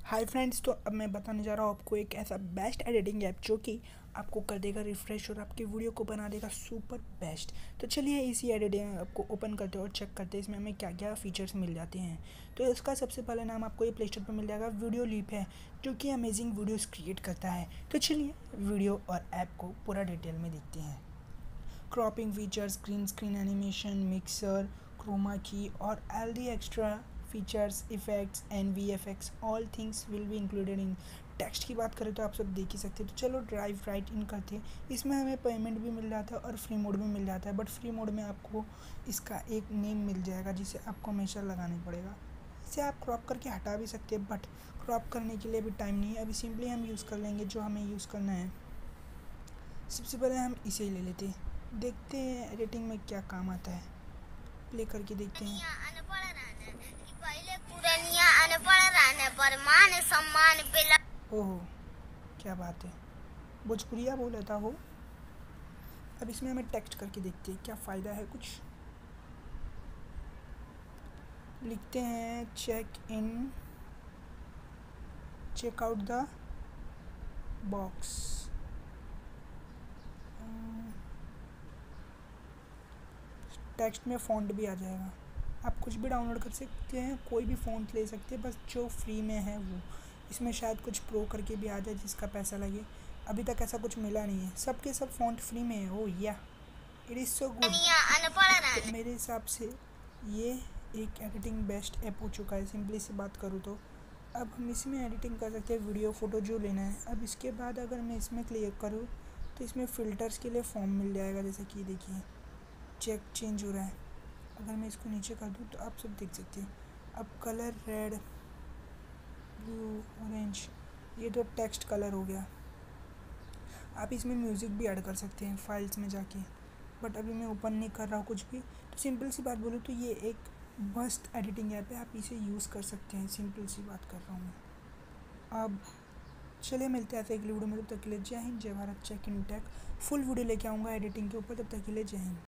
Hi friends, तो अब मैं बताने जा रहा हूँ आपको एक ऐसा बेस्ट एडिटिंग ऐप जो कि आपको कर देगा रिफ़्रेश और आपकी वीडियो को बना देगा सुपर बेस्ट। तो चलिए इसी एडिटिंग ऐप को ओपन करते हैं और चेक करते हैं इसमें हमें क्या क्या फ़ीचर्स मिल जाते हैं। तो इसका सबसे पहले नाम आपको ये प्ले स्टोर पर मिल जाएगा, वीडियो लीप है जो कि अमेजिंग वीडियोज़ क्रिएट करता है। तो चलिए वीडियो और ऐप को पूरा डिटेल में देखते हैं। Cropping features, green screen animation, mixer, chroma key और all the extra features, effects and VFX all things will be included in. Text की बात करें तो आप सब देख ही सकते हैं। तो चलो ड्राइव राइट इन करते हैं। इसमें हमें पेमेंट भी मिल जाता है और फ्री मोड भी मिल जाता है, बट फ्री मोड में आपको इसका एक नेम मिल जाएगा जिसे आपको हमेशा लगाना पड़ेगा। इसे आप क्रॉप करके हटा भी सकते हैं, बट क्रॉप करने के लिए अभी टाइम नहीं है। अभी सिंपली हम यूज़ कर लेंगे जो हमें यूज़ करना है। सबसे पहले हम इसे ही ले लेते हैं, देखते हैं एडिटिंग में क्या काम आता है। प्ले करके देखते हैं। ओहो, क्या बात है, भोजपुरिया बोल लेता हो। अब इसमें हमें टेक्स्ट करके देखते हैं क्या फ़ायदा है। कुछ लिखते हैं, check out the box. Text में फ़ॉन्ट भी आ जाएगा। आप कुछ भी डाउनलोड कर सकते हैं, कोई भी फ़ॉन्ट ले सकते हैं, बस जो फ्री में है वो। इसमें शायद कुछ प्रो करके भी आ जाए जिसका पैसा लगे। अभी तक ऐसा कुछ मिला नहीं है, सब के सब फ़ॉन्ट फ्री में है। ओह या, इट इज़ सो गुड। तो मेरे हिसाब से ये एक एडिटिंग बेस्ट ऐप हो चुका है, सिंपली से बात करूँ तो। अब हम इसमें एडिटिंग कर सकते हैं, वीडियो फ़ोटो जो लेना है। अब इसके बाद अगर मैं इसमें क्लिक करूँ तो इसमें फ़िल्टर्स के लिए फॉर्म मिल जाएगा, जैसे कि देखिए चेंज हो रहा है। अगर मैं इसको नीचे कर दूँ तो आप सब देख सकते हैं। अब कलर रेड, ब्लू, ऑरेंज, ये तो टेक्स्ट कलर हो गया। आप इसमें म्यूज़िक भी ऐड कर सकते हैं फाइल्स में जाके, बट अभी मैं ओपन नहीं कर रहा हूँ कुछ भी। तो सिंपल सी बात बोलूँ तो ये एक मस्त एडिटिंग ऐप है, आप इसे यूज़ कर सकते हैं। सिंपल सी बात कर रहा हूँ मैं। अब चलिए मिलते हैं ऐसे अगली वीडियो में। तब तक के लिए जय हिंद, जय Bharat, check in tech. Full video लेके आऊँगा एडिटिंग के ऊपर। तब तक के लिए जय हिंद।